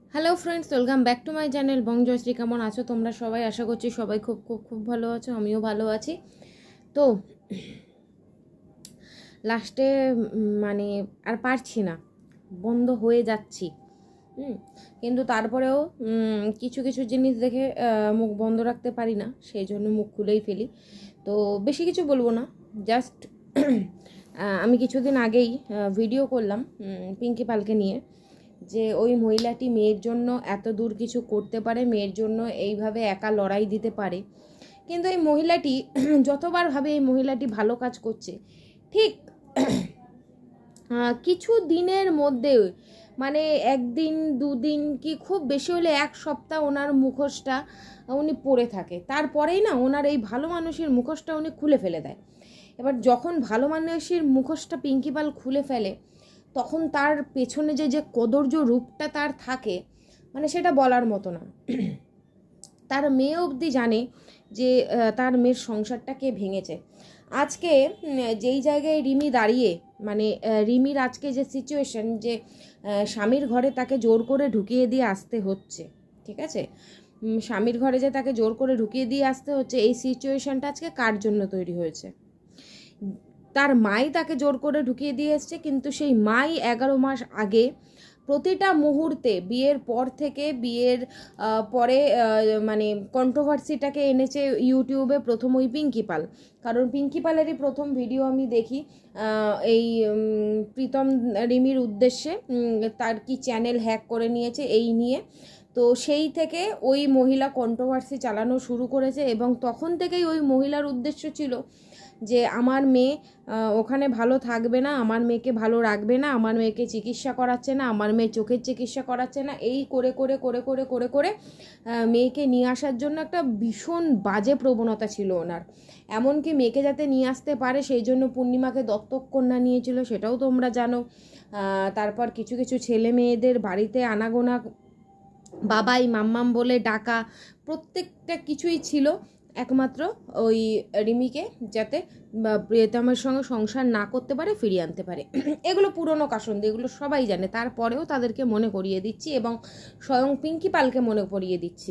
Hello friends, welcome back to my channel Bongjoyshree. কেমন আছো তোমরা সবাই? আশা করছি সবাই খুব খুব খুব ভালো আছো, আমিও ভালো আছি। তো লাস্টে মানে আর পারছি না, বন্ধ হয়ে যাচ্ছি। কিন্তু তারপরেও কিছু কিছু জিনিস দেখে মুখ বন্ধ রাখতে পারি না, সেই জন্য মুখ খুলেই ফেলি। তো বেশি কিছু বলবো না, জাস্ট আমি কিছুদিন আগেই ভিডিও করলাম পিঙ্কি পালকে নিয়ে, যে ওই মহিলাটি মেয়ের জন্য এত দূর কিছু করতে পারে, মেয়ের জন্য এইভাবে একা লড়াই দিতে পারে। কিন্তু এই মহিলাটি যতবার ভাবে এই মহিলাটি ভালো কাজ করছে, ঠিক কিছু দিনের মধ্যে, মানে একদিন দুদিন কি খুব বেশি হলে এক সপ্তাহ ওনার মুখোশটা উনি পরে থাকে, তারপরেই না ওনার এই ভালো মানুষের মুখোশটা উনি খুলে ফেলে দেয়। এবার যখন ভালো মানুষের মুখোশটা পিঙ্কি পাল খুলে ফেলে, তখন তার পেছনে যে যে কদর্য রূপটা তার থাকে, মানে সেটা বলার মতো না। তার মেয়ে অবধি জানে যে তার মেয়ের সংসারটা কে ভেঙেছে। আজকে যেই জায়গায় রিমি দাঁড়িয়ে, মানে রিমির আজকে যে সিচুয়েশন, যে স্বামীর ঘরে তাকে জোর করে ঢুকিয়ে দিয়ে আসতে হচ্ছে, ঠিক আছে, স্বামীর ঘরে যে তাকে জোর করে ঢুকিয়ে দিয়ে আসতে হচ্ছে, এই সিচুয়েশনটা আজকে কার জন্য তৈরি হয়েছে? তার মাই তাকে জোর করে ঢুকিয়ে দিয়ে এসছে, কিন্তু সেই মাই 11 মাস আগে প্রতিটা মুহূর্তে, বিয়ের পর থেকে বিয়ের পরে মানে কন্ট্রোভার্সিটাকে এনেছে ইউটিউবে প্রথম ওই পিঙ্কি পাল। কারণ পিঙ্কি পালেরই প্রথম ভিডিও আমি দেখি এই প্রীতম রিমির উদ্দেশ্যে, তার কি চ্যানেল হ্যাক করে নিয়েছে এই নিয়ে। তো সেই থেকে ওই মহিলা কন্ট্রোভার্সি চালানো শুরু করেছে, এবং তখন থেকেই ওই মহিলার উদ্দেশ্য ছিল যে আমার মেয়ে ওখানে ভালো থাকবে না, আমার মেয়েকে ভালো রাখবে না, আমার মেয়েকে চিকিৎসা করাচ্ছে না, আমার মেয়ে চোখের চিকিৎসা করাচ্ছে না, এই করে করে করে করে করে করে মেয়েকে নিয়ে আসার জন্য একটা ভীষণ বাজে প্রবণতা ছিল ওনার। এমনকি মেয়েকে যাতে নিয়ে আসতে পারে সেই জন্য পূর্ণিমাকে দত্তক কন্যা নিয়েছিল, সেটাও তোমরা জানো। তারপর কিছু কিছু ছেলে মেয়েদের বাড়িতে আনাগোনা, বাবাই মাম্মাম বলে ডাকা, প্রত্যেকটা কিছুই ছিল একমাত্র ওই রিমিকে যাতে প্রিয়তমের সঙ্গে সংসার না করতে পারে, ফিরিয়ে আনতে পারে। এগুলো পুরনো কাসন্দি, এগুলো সবাই জানে, তারপরেও তাদেরকে মনে করিয়ে দিচ্ছি, এবং স্বয়ং পিঙ্কি পালকে মনে করিয়ে দিচ্ছি।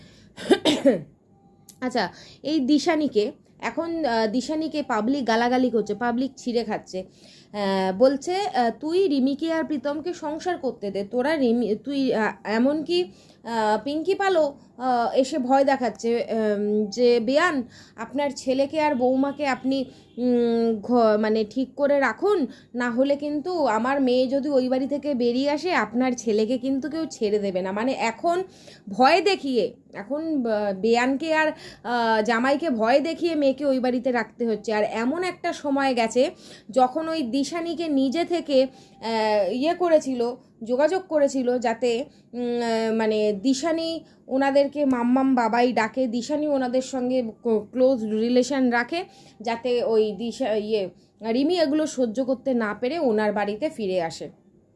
আচ্ছা, এই দিশানিকে এখন দিশানিকে পাবলিক গালাগালি করছে, পাবলিক ছিঁড়ে খাচ্ছে, বলছে তুই রিমিকে আর প্রীতমকে সংসার করতে দে, তোরা রিমি তুই এমনকি পিঙ্কি পালও এসে ভয় দেখাচ্ছে যে বেয়ান, আপনার ছেলেকে আর বৌমাকে আপনি মানে ঠিক করে রাখুন, না হলে কিন্তু আমার মেয়ে যদি ওই বাড়ি থেকে বেরিয়ে আসে আপনার ছেলেকে কিন্তু কেউ ছেড়ে দেবে না। মানে এখন ভয় দেখিয়ে, এখন বেয়ানকে আর জামাইকে ভয় দেখিয়ে মেয়েকে ওই বাড়িতে রাখতে হচ্ছে। আর এমন একটা সময় গেছে যখন ওই দিশানিকে নিজে থেকে করেছিল, যোগাযোগ করেছিল, যাতে মানে দিশানি ওনাদেরকে মাম্মাম বাবাই ডাকে, দিশানি ওনাদের সঙ্গে ক্লোজ রিলেশন রাখে, যাতে ওই রিমি এগুলো সহ্য করতে না পেরে ওনার বাড়িতে ফিরে আসে।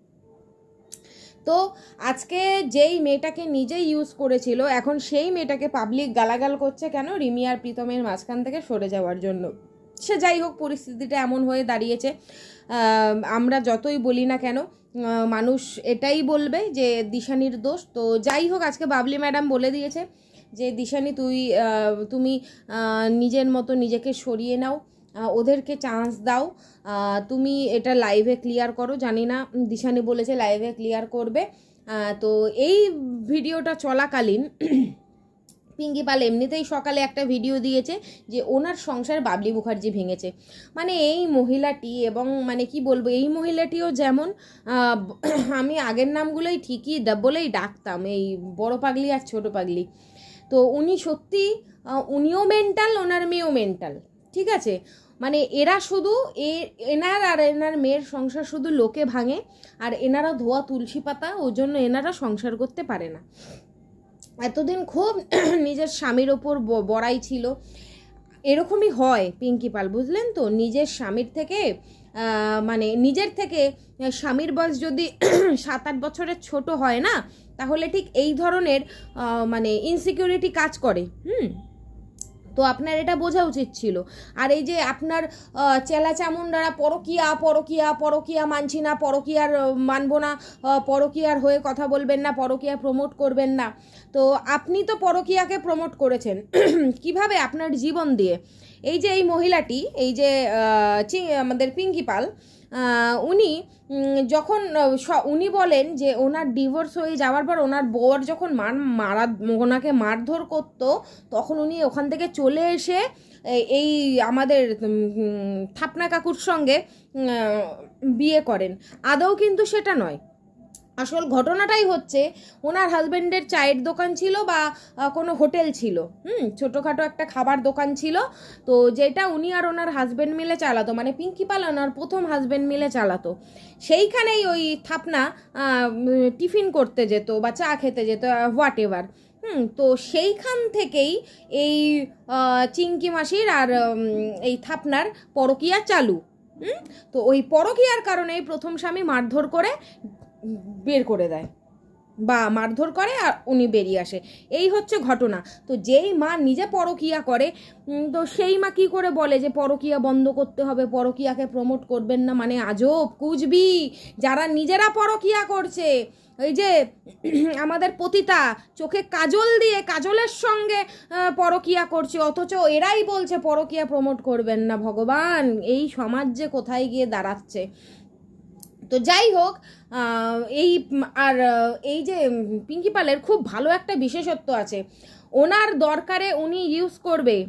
তো আজকে যেই মেয়েটাকে নিজেই ইউজ করেছিল, এখন সেই মেয়েটাকে পাবলিক গালাগাল করছে, কেন? রিমি আর প্রীতমের মাঝখান থেকে সরে যাওয়ার জন্য। সে যাই হোক, পরিস্থিতিটা এমন হয়ে দাঁড়িয়েছে, আমরা যতই বলি না কেন মানুষ এটাই বলবে যে দিশানির দোষ। তো যাই হোক, আজকে বাবলি ম্যাডাম বলে দিয়েছে যে দিশানি তুমি নিজের মতো নিজেকে সরিয়ে নাও, ওদেরকে চান্স দাও, তুমি এটা লাইভে ক্লিয়ার করো। জানি না দিশানি বলেছে লাইভে ক্লিয়ার করবে। তো এই ভিডিওটা চলাকালীন পিঙ্কি পাল এমনিতেই সকালে একটা ভিডিও দিয়েছে যে ওনার সংসার বাবলি মুখার্জি ভেঙেছে। মানে এই মহিলাটি, এবং মানে কি বলবো, এই মহিলাটিও যেমন আমি আগের নামগুলোই ঠিকই বলেই ডাকতাম, এই বড় পাগলি আর ছোট পাগলি। তো উনি সত্যি, উনিও মেন্টাল, ওনার মেয়েও মেন্টাল, ঠিক আছে। মানে এরা শুধু এনার আর এনার মেয়ের সংসার শুধু লোকে ভাঙে, আর এনারা ধোয়া তুলসী পাতা, ওই জন্য এনারা সংসার করতে পারে না। এতদিন খুব নিজের স্বামীর ওপর বড়াই ছিল। এরকমই হয় পিঙ্কি পাল, বুঝলেন তো? নিজের স্বামীর থেকে মানে নিজের থেকে স্বামীর বয়স যদি 7-8 বছরের ছোট হয় না, তাহলে ঠিক এই ধরনের মানে ইনসিকিউরিটি কাজ করে। তো আপনার এটা বোঝা উচিত ছিল। আর এই যে আপনার চেলা চামুন্ডারা পরকিয়া পরকিয়া পরকিয়া মানছি না, পরকিয়ার মানবো না, পরকিয়ার হয়ে কথা বলবেন না, পরকিয়া প্রমোট করবেন না, তো আপনি তো পরকিয়াকে প্রমোট করেছেন কিভাবে? আপনার জীবন দিয়ে। এই যে এই মহিলাটি, এই যে আমাদের পিঙ্কি পাল, উনি যখন উনি বলেন যে ওনার ডিভোর্স হয়ে যাওয়ার পর ওনার বর যখন ওনাকে মারধর করতো, তখন উনি ওখান থেকে চলে এসে এই আমাদের থাপনা কাকুর সঙ্গে বিয়ে করেন। আদৌ কিন্তু সেটা নয়। আসল ঘটনাটাই হচ্ছে ওনার হাজব্যান্ডের চায়ের দোকান ছিল বা কোনো হোটেল ছিল, ছোটোখাটো একটা খাবার দোকান ছিল, তো যেটা উনি আর ওনার হাজব্যান্ড মিলে চালাতো, মানে পিঙ্কি পাল ওনার প্রথম হাজব্যান্ড মিলে চালাতো। সেইখানেই ওই থাপনা টিফিন করতে যেত বা চা খেতে যেত, হোয়াট এভার। তো সেইখান থেকেই এই চিঙ্কি মাসির আর এই থাপনার পরকিয়া চালু। তো ওই পরকিয়ার কারণেই প্রথম স্বামী মারধর করে বের করে দেয় বা মারধর করে আর উনি বেরিয়ে আসে, এই হচ্ছে ঘটনা। তো যেই মা নিজে পরকিয়া করে, তো সেই মা কি করে বলে যে পরকিয়া বন্ধ করতে হবে, পরকিয়াকে প্রমোট করবেন না? মানে আজব কুচবি। যারা নিজেরা পরকিয়া করছে, এই যে আমাদের পতিতা চোখে কাজল দিয়ে কাজলের সঙ্গে পরকিয়া করছে, অথচ এরাই বলছে পরকিয়া প্রমোট করবেন না। ভগবান, এই সমাজ যে কোথায় গিয়ে দাঁড়াচ্ছে। তো যাই হোক, এই আর এই যে পিঙ্কি পালের খুব ভালো একটা বিশেষত্ব আছে, ওনার দরকারে উনি ইউজ করবে।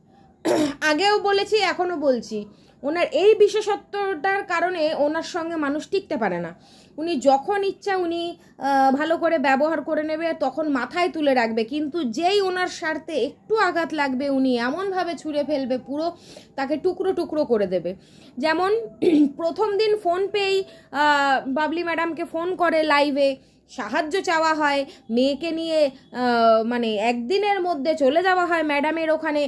আগেও বলেছি, এখনও বলছি, ওনার এই বিশেষত্বটার কারণে ওনার সঙ্গে মানুষ টিকতে পারে না। উনি যখন ইচ্ছা উনি ভালো করে ব্যবহার করে নেবে, তখন মাথায় তুলে রাখবে, কিন্তু যেই ওনার স্বার্থে একটু আঘাত লাগবে উনি এমনভাবে ছুঁড়ে ফেলবে, পুরো তাকে টুকরো টুকরো করে দেবে। যেমন প্রথম দিন ফোন পেয়েই বাবলি ম্যাডামকে ফোন করে, লাইভে সাহায্য চাওয়া হয়, মেয়েকে নিয়ে মানে একদিনের মধ্যে চলে যাওয়া হয় ম্যাডামের ওখানে।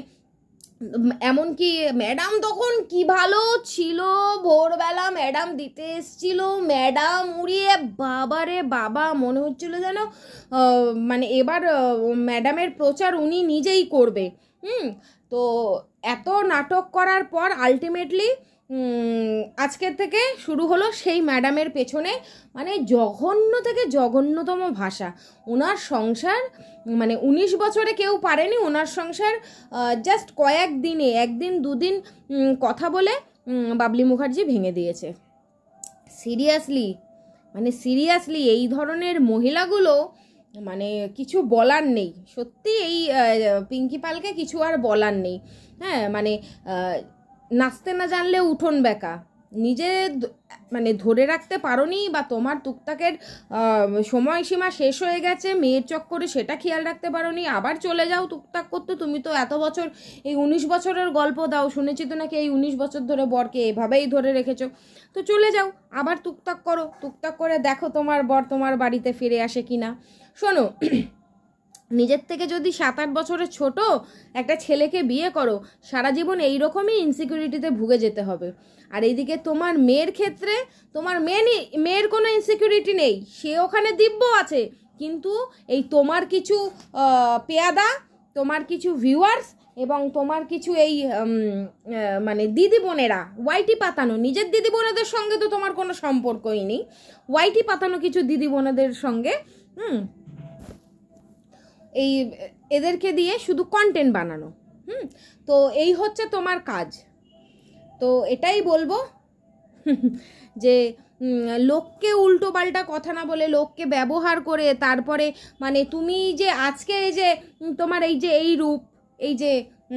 এমনকি ম্যাডাম তখন কি ভালো ছিল, ভোরবেলা ম্যাডাম দিতে এসছিল, ম্যাডাম উড়িয়ে বাবারে বাবা, মনে হচ্ছিল যেন মানে এবার ম্যাডামের প্রচার উনি নিজেই করবে। তো এত নাটক করার পর আলটিমেটলি আজকের থেকে শুরু হলো সেই ম্যাডামের পেছনে মানে জঘন্য থেকে জঘন্যতম ভাষা। ওনার সংসার মানে 19 বছরে কেউ পারেনি ওনার সংসার জাস্ট কয়েক দিনে, একদিন দুদিন কথা বলে বাবলি মুখার্জি ভেঙে দিয়েছে। সিরিয়াসলি, মানে সিরিয়াসলি এই ধরনের মহিলাগুলো মানে কিছু বলার নেই, সত্যি এই পিঙ্কি পালকে কিছু আর বলার নেই। হ্যাঁ, মানে নাচতে না জানলে উঠোন বেঁকা, নিজে মানে ধরে রাখতে পারোনি বা তোমার টুকটাকের সময়সীমা শেষ হয়ে গেছে, মেয়ের চক্করে সেটা খেয়াল রাখতে পারোনি, আবার চলে যাও টুকটাক করতে। তুমি তো এত বছর এই 19 বছরের গল্প দাও, শুনেছি তো নাকি এই 19 বছর ধরে বরকে এভাবেই ধরে রেখেছো, তো চলে যাও আবার টুকটাক করো, টুকটাক করে দেখো তোমার বর তোমার বাড়িতে ফিরে আসে কি না। শোনো, নিজের থেকে যদি 7-8 বছরের ছোট একটা ছেলেকে বিয়ে করো, সারা জীবন এইরকমই ইনসিকিউরিটিতে ভুগে যেতে হবে। আর এইদিকে তোমার মেয়ের ক্ষেত্রে, তোমার মেয়ের কোনো ইনসিকিউরিটি নেই, সে ওখানে দিব্য আছে, কিন্তু এই তোমার কিছু পেয়াদা, তোমার কিছু ভিউয়ার্স এবং তোমার কিছু এই মানে দিদি বোনেরা ওয়াইটি পাতানো, নিজের দিদি বোনেদের সঙ্গে তো তোমার কোনো সম্পর্কই নেই, ওয়াইটি পাতানো কিছু দিদি বোনেদের সঙ্গে এই এদেরকে দিয়ে শুধু কন্টেন্ট বানানো। তো এই হচ্ছে তোমার কাজ। তো এটাই বলবো যে লোককে উল্টো পাল্টা কথা না বলে, লোককে ব্যবহার করে তারপরে মানে তুমি যে আজকে এই যে তোমার এই যে এই রূপ, এই যে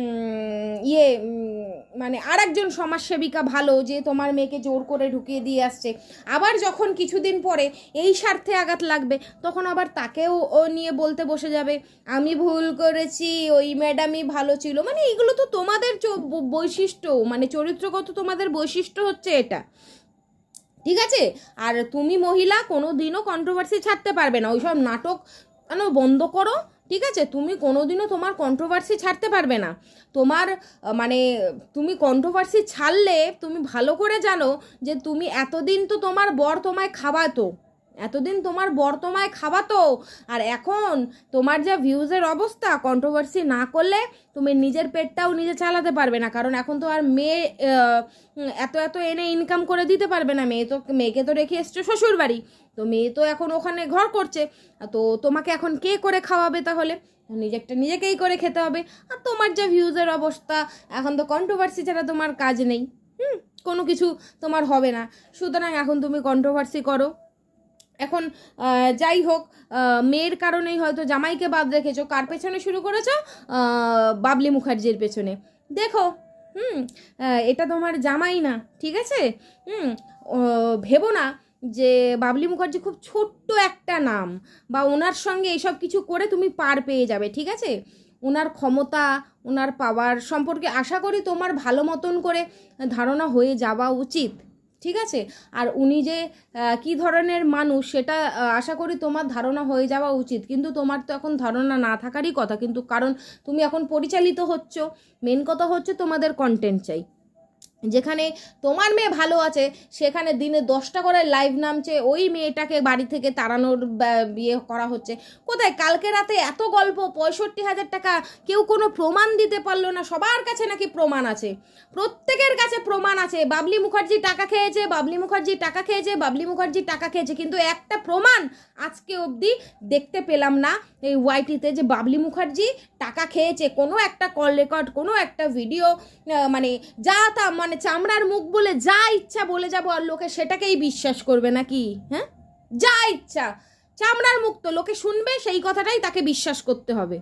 মানে আর একজন সমাজসেবিকা ভালো যে তোমার মেয়েকে জোর করে ঢুকিয়ে দিয়ে আসছে, আবার যখন কিছুদিন পরে এই স্বার্থে আঘাত লাগবে তখন আবার তাকেও নিয়ে বলতে বসে যাবে আমি ভুল করেছি, ওই ম্যাডামই ভালো ছিল। মানে এইগুলো তো তোমাদের বৈশিষ্ট্য, মানে চরিত্রগত তোমাদের বৈশিষ্ট্য হচ্ছে এটা, ঠিক আছে? আর তুমি মহিলা কোনো দিনও কন্ট্রোভার্সি ছাড়তে পারবে না, ওইসব নাটক বন্ধ করো, ঠিক আছে? তুমি কোনোদিনও তোমার কন্ট্রোভার্সি ছাড়তে পারবে না। তোমার মানে তুমি কন্ট্রোভার্সি ছাড়লে তুমি ভালো করে জানো যে তুমি এতদিন তো তোমার বর তোমায় খাওয়াতো, এতদিন তোমার বর তোমায় খাওয়াতো, আর এখন তোমার যা ভিউজের অবস্থা, কন্ট্রোভার্সি না করলে তুমি নিজের পেটটাও নিজে চালাতে পারবে না। কারণ এখন তো আর মেয়ে এত এত এনে ইনকাম করে দিতে পারবে না। মেয়েকে তো রেখে এসছো শ্বশুর বাড়ি, তো মেয়ে তো এখন ওখানে ঘর করছে, তো তোমাকে এখন কে করে খাওয়াবে? তাহলে নিজেকেই করে খেতে হবে। আর তোমার যা ভিউজের অবস্থা, এখন তো কন্ট্রোভার্সি ছাড়া তোমার কাজ নেই, কোনো কিছু তোমার হবে না। সুতরাং এখন তুমি কন্ট্রোভার্সি করো। এখন যাই হোক, মেয়ের কারণেই হয়তো জামাইকে বাদ রেখেছো। কার পেছনে শুরু করেছো? বাবলি মুখার্জির পেছনে। দেখো, এটা তোমার জামাই না, ঠিক আছে? ভেবো না যে বাবলি মুখার্জি খুব ছোট্ট একটা নাম, বা ওনার সঙ্গে এইসব কিছু করে তুমি পার পেয়ে যাবে, ঠিক আছে? ওনার ক্ষমতা, ওনার পাওয়ার সম্পর্কে আশা করি তোমার ভালো মতন করে ধারণা হয়ে যাওয়া উচিত, ঠিক আছে? আর উনি যে কী ধরনের মানুষ সেটা আশা করি তোমার ধারণা হয়ে যাওয়া উচিত। কিন্তু তোমার তো এখন ধারণা না থাকারই কথা, কিন্তু কারণ তুমি এখন পরিচালিত হচ্ছ। মেন কথা হচ্ছে তোমাদের কন্টেন্ট চাই। যেখানে তোমার মেয়ে ভালো আছে সেখানে দিনে 10টা করে লাইভ নামছে, ওই মেয়েটাকে বাড়ি থেকে তাড়ানোর বিয়ে করা হচ্ছে। কোথায় কালকে রাতে এত গল্প, 65,000 টাকা, কেউ কোনো প্রমাণ দিতে পারলো না। সবার কাছে নাকি প্রমাণ আছে, প্রত্যেকের কাছে প্রমাণ আছে। বাবলি মুখার্জি টাকা খেয়েছে, বাবলি মুখার্জি টাকা খেয়েছে, বাবলি মুখার্জি টাকা খেয়েছে, কিন্তু একটা প্রমাণ আজকে অবধি দেখতে পেলাম না এই ওয়াইটিতে যে বাবলি মুখার্জি টাকা খেয়েছে। কোনো একটা কল রেকর্ড, কোনো একটা ভিডিও, মানে যা তা, মানে চামড়ার মুখ বলে যা ইচ্ছা বলে যাবো, আর লোকে সেটাকেই বিশ্বাস করবে নাকি? হ্যাঁ, যা ইচ্ছা, চামড়ার মুখ তো লোকে শুনবে, সেই কথাটাই তাকে বিশ্বাস করতে হবে।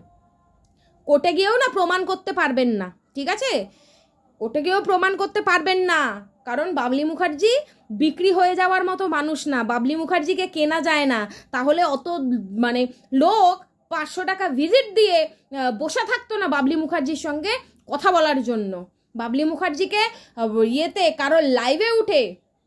কোর্টে গিয়েও না প্রমাণ করতে পারবেন না, ঠিক আছে? কোর্টে গিয়েও প্রমাণ করতে পারবেন না, কারণ বাবলি মুখার্জি বিক্রি হয়ে যাওয়ার মতো মানুষ না। বাবলি মুখার্জিকে কেনা যায় না। তাহলে অত মানে লোক 500 টাকা ভিজিট দিয়ে বসে থাকতো না বাবলি মুখার্জির সঙ্গে কথা বলার জন্য। বাবলি মুখার্জিকে ইয়েতে কারোর লাইভে উঠে,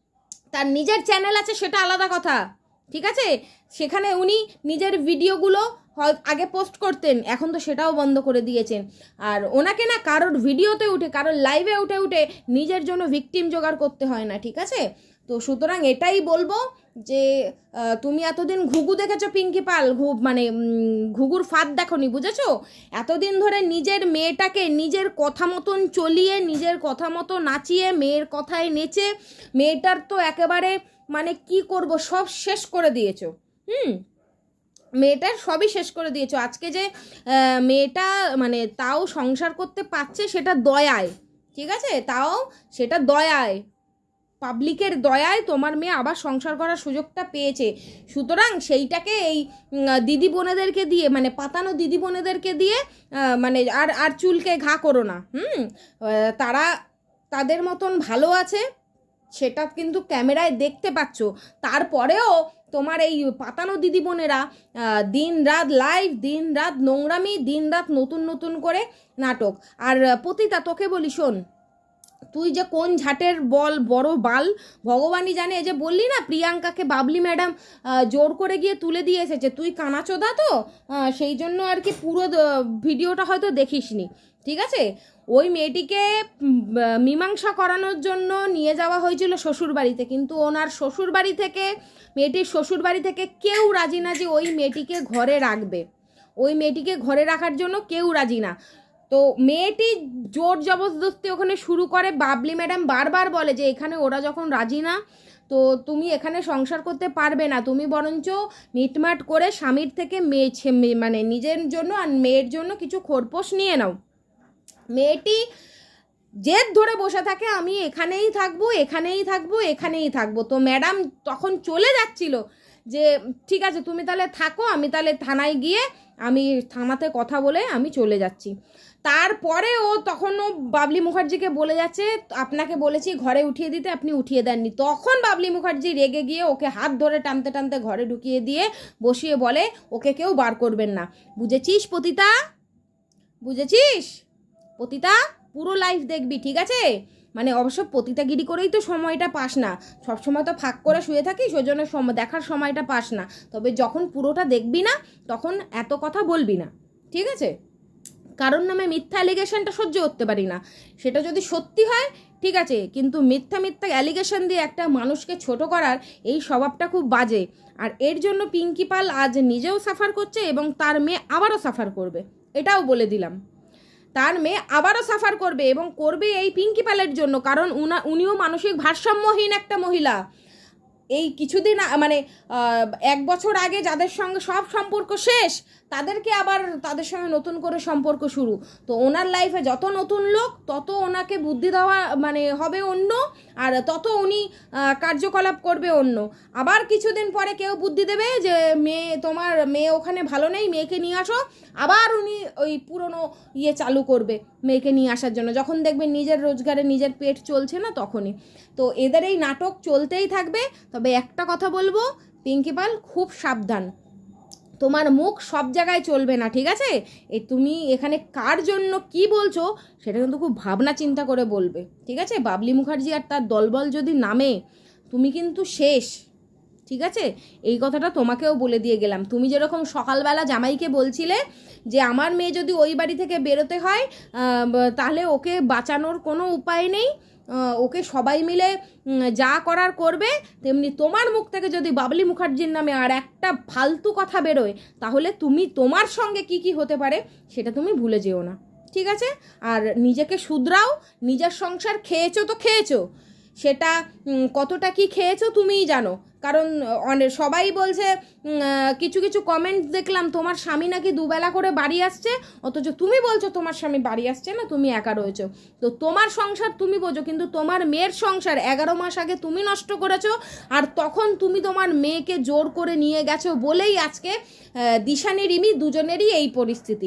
তার নিজের চ্যানেল আছে সেটা আলাদা কথা, ঠিক আছে? সেখানে উনি নিজের ভিডিওগুলো আগে পোস্ট করতেন, এখন তো সেটাও বন্ধ করে দিয়েছেন। আর ওনাকে না কারোর ভিডিওতে উঠে, কারোর লাইভে উঠে উঠে নিজের জন্য ভিকটিম জোগাড় করতে হয় না, ঠিক আছে? তো সুতরাং এটাই বলবো যে তুমি এতদিন ঘুঘু দেখেছো পিঙ্কি পাল, মানে ঘুঘুর ফাঁদ দেখোনি, বুঝেছো? এতদিন ধরে নিজের মেয়েটাকে নিজের কথা মতন চলিয়ে, নিজের কথা মতো নাচিয়ে, মেয়ের কথায় নেচে, মেয়েটার তো একেবারে মানে কি করব সব শেষ করে দিয়েছো। মেয়েটার সবই শেষ করে দিয়েছো। আজকে যে মেয়েটা মানে তাও সংসার করতে পারছে সেটা দয়ায়, ঠিক আছে? তাও সেটা দয়ায়, পাবলিকের দয়ায় তোমার মেয়ে আবার সংসার করার সুযোগটা পেয়েছে। সুতরাং সেইটাকে এই দিদি বোনেদেরকে দিয়ে, মানে পাতানো দিদি বোনেদেরকে দিয়ে মানে আর চুলকে ঘা করো না। তারা তাদের মতন ভালো আছে, সেটা কিন্তু ক্যামেরায় দেখতে পাচ্ছ। তারপরেও তোমার এই পাতানো দিদি বোনেরা দিন রাত লাইভ, দিন রাত নোংরামি, দিন রাত নতুন নতুন করে নাটক। আর পতিতা, তোকে বলি শোন, তুই যে কোন ঝাটের বড় বাল ভগবানই জানে। যে বললি না প্রিয়াঙ্কাকে বাবলি ম্যাডাম জোর করে গিয়ে তুলে দিয়ে এসেছে, তুই কানাচোদা তো, সেই জন্য আর কি পুরো ভিডিওটা হয়তো দেখিসনি, ঠিক আছে? ওই মেয়েটিকে মীমাংসা করানোর জন্য নিয়ে যাওয়া হয়েছিল শ্বশুরবাড়িতে, কিন্তু ওনার শ্বশুরবাড়ি থেকে, মেয়েটির শ্বশুরবাড়ি থেকে কেউ রাজি না যে ওই মেয়েটিকে ঘরে রাখবে। ওই মেয়েটিকে ঘরে রাখার জন্য কেউ রাজি না। তো মেয়েটি জোর জবরদস্তি ওখানে শুরু করে। বাবলি ম্যাডাম বারবার বলে যে এখানে ওরা যখন রাজি না, তো তুমি এখানে সংসার করতে পারবে না, তুমি বরঞ্চ মিটমাট করে স্বামীর থেকে মানে নিজের জন্য আর মেয়ের জন্য কিছু খোরপোশ নিয়ে নাও। মেয়েটি জেদ ধরে বসে থাকে, আমি এখানেই থাকবো, এখানেই থাকবো, এখানেই থাকবো। তো ম্যাডাম তখন চলে যাচ্ছিল যে ঠিক আছে তুমি তাহলে থাকো, আমি তাহলে থানায় গিয়ে আমি থানাতে কথা বলে আমি চলে যাচ্ছি। তারপরে ও তখনও বাবলি মুখার্জিকে বলে যাচ্ছে আপনাকে বলেছি ঘরে উঠিয়ে দিতে, আপনি উঠিয়ে দেননি। তখন বাবলি মুখার্জি রেগে গিয়ে ওকে হাত ধরে টানতে টানতে ঘরে ঢুকিয়ে দিয়ে বসিয়ে বলে ওকে কেউ বার করবেন না। বুঝেছিস পতিতা? বুঝেছিস পতিতা? পুরো লাইফ দেখবি, ঠিক আছে? মানে অবশ্য পতিতাগিরি করেই তো সময়টা পাস না, সবসময় তো ফাঁক করে শুয়ে থাকিস, ওই জন্য দেখার সময়টা পাস না। তবে যখন পুরোটা দেখবি না তখন এত কথা বলবি না, ঠিক আছে? কারোর নামে মিথ্যা অ্যালিগেশনটা সহ্য করতে পারি না। সেটা যদি সত্যি হয় ঠিক আছে, কিন্তু মিথ্যা মিথ্যা অ্যালিগেশন দিয়ে একটা মানুষকে ছোট করার এই স্বভাবটা খুব বাজে। আর এর জন্য পিঙ্কি পাল আজ নিজেও সাফার করছে এবং তার মেয়ে আবারও সাফার করবে, এটাও বলে দিলাম। তার মেয়ে আবারও সাফার করবে এবং করবে এই পিঙ্কি পালের জন্য, কারণ উনিও মানসিক ভারসাম্যহীন একটা মহিলা। এই কিছুদিন মানে 1 বছর আগে যাদের সঙ্গে সব সম্পর্ক শেষ, তাদেরকে আবার তাদের সঙ্গে নতুন করে সম্পর্ক শুরু। তো ওনার লাইফে যত নতুন লোক তত ওনাকে বুদ্ধি দেওয়া মানে হবে অন্য, আর তত উনি কার্যকলাপ করবে অন্য। আবার কিছুদিন পরে কেউ বুদ্ধি দেবে যে তোমার মেয়ে ওখানে ভালো নেই, মেয়েকে নিয়ে আসো, আবার উনি ওই পুরনো চালু করবে মেয়েকে নিয়ে আসার জন্য, যখন দেখবেন নিজের রোজগারে নিজের পেট চলছে না তখনই। তো এদের এই নাটক চলতেই থাকবে। তবে একটা কথা বলবো, পিঙ্কি পাল খুব সাবধান, তোমার মুখ সব জায়গায় চলবে না, ঠিক আছে? তুমি এখানে কার জন্য কি বলছো সেটা কিন্তু খুব ভাবনা চিন্তা করে বলবে, ঠিক আছে? বাবলি মুখার্জি আর তার দলবল যদি নামে তুমি কিন্তু শেষ, ঠিক আছে? এই কথাটা তোমাকেও বলে দিয়ে গেলাম। তুমি যেরকম সকালবেলা জামাইকে বলছিলে যে আমার মেয়ে যদি ওই বাড়ি থেকে বেরোতে হয় তাহলে ওকে বাঁচানোর কোনো উপায় নেই, ওকে সবাই মিলে যা করার করবে, তেমনি তোমার মুখ থেকে যদি বাবলি মুখার্জির নামে আর একটা ফালতু কথা বেরোয় তাহলে তোমার সঙ্গে কি কি হতে পারে সেটা তুমি ভুলে যেও না, ঠিক আছে? আর নিজেকে শুধরাও, নিজের সংসার খেয়েছো তো খেয়েছো, সেটা কতটা কি খেয়েছো তুমিই জানো। কারণ সবাই বলছে, কিছু কিছু কমেন্টস দেখলাম তোমার স্বামী নাকি দুবেলা করে বাড়ি আসছে, অথচ তুমি বলছো তোমার স্বামী বাড়ি আসছে না, তুমি একা রয়েছো। তো তোমার সংসার তুমি বোঝো, কিন্তু তোমার মেয়ের সংসার 11 মাস আগে তুমি নষ্ট করেছো, আর তখন তুমি তোমার মেয়েকে জোর করে নিয়ে গেছো বলেই আজকে দিশানি রিমি দুজনেরই এই পরিস্থিতি।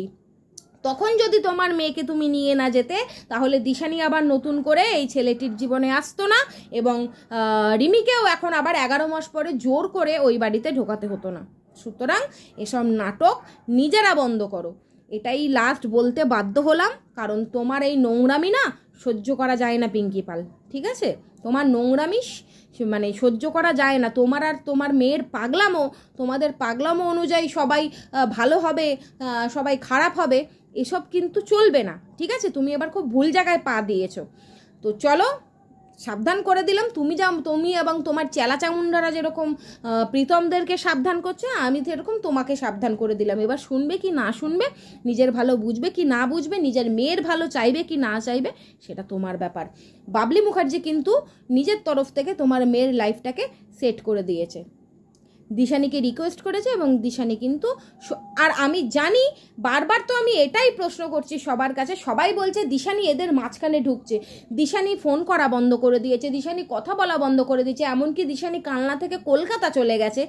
তখন যদি তোমার মেয়েকে তুমি নিয়ে না যেতে তাহলে দিশানি আবার নতুন করে এই ছেলেটির জীবনে আসতো না, এবং রিমিকেও এখন আবার 11 মাস পরে জোর করে ওই বাড়িতে ঢোকাতে হতো না। সুতরাং এসব নাটক নিজেরা বন্ধ করো, এটাই লাস্ট বলতে বাধ্য হলাম। কারণ তোমার এই নোংরামি না সহ্য করা যায় না পিঙ্কি পাল, ঠিক আছে? তোমার নোংরামি মানে সহ্য করা যায় না। তোমার আর তোমার মেয়ের পাগলামো, তোমাদের পাগলামো অনুযায়ী সবাই ভালো হবে, সবাই খারাপ হবে, এসব কিন্তু চলবে না, ঠিক আছে? তুমি এবার খুব ভুল জায়গায় পা দিয়েছো। তো চলো, সাবধান করে দিলাম। তুমি এবং তোমার চেলা চামুন্ডারা যেরকম প্রীতমদেরকে সাবধান করছে, আমি তো এরকম তোমাকে সাবধান করে দিলাম। এবার শুনবে কি না শুনবে, নিজের ভালো বুঝবে কি না বুঝবে, নিজের মেয়ের ভালো চাইবে কি না চাইবে, সেটা তোমার ব্যাপার। বাবলি মুখার্জি কিন্তু নিজের তরফ থেকে তোমার মেয়ের লাইফটাকে সেট করে দিয়েছে, দিশানিকে রিকোয়েস্ট করেছে, এবং দিশানি কিন্তু আর আমি জানি বারবার তো আমি এটাই প্রশ্ন করছি সবার কাছে, সবাই বলছে দিশানি এদের মাঝখানে ঢুকছে, দিশানি ফোন করা বন্ধ করে দিয়েছে, দিশানি কথা বলা বন্ধ করে দিয়েছে, এমনকি দিশানি কালনা থেকে কলকাতা চলে গেছে,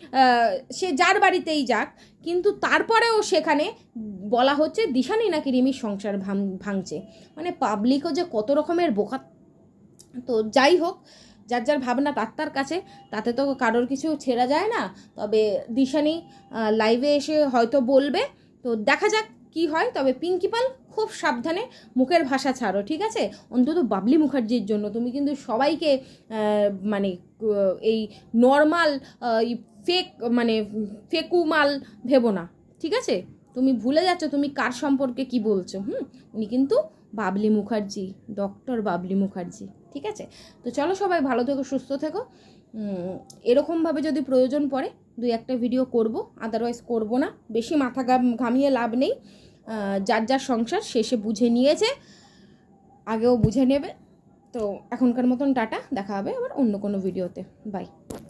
সে যার বাড়িতেই যাক, কিন্তু তারপরেও সেখানে বলা হচ্ছে দিশানি নাকি রিমির সংসার ভাঙছে। মানে পাবলিকও যে কত রকমের বোকা। তো যাই হোক, যার যার ভাবনা তার কাছে, তাতে তো কারোর কিছু ছেড়া যায় না। তবে দিশানি লাইভে এসে হয়তো বলবে, তো দেখা যাক কি হয়। তবে পিঙ্কি পাল খুব সাবধানে মুখের ভাষা ছাড়ো, ঠিক আছে? অন্তত বাবলি মুখার্জির জন্য। তুমি কিন্তু সবাইকে মানে এই নর্মাল ফেকু মাল ভেবো না, ঠিক আছে? তুমি ভুলে যাচ্ছ তুমি কার সম্পর্কে কি বলছো। উনি কিন্তু বাবলি মুখার্জি, ডক্টর বাবলি মুখার্জি, ঠিক আছে? তো চলো, সবাই ভালো থেকো, সুস্থ থেকো। এরকমভাবে যদি প্রয়োজন পড়ে 2-1টা ভিডিও করব, আদারওয়াইজ করব না। বেশি মাথা ঘামিয়ে লাভ নেই। যার যার সংসার শেষে বুঝে নিয়েছে, আগেও বুঝে নেবে। তো এখনকার মতন টাটা, দেখা হবে আবার অন্য কোনো ভিডিওতে। বাই।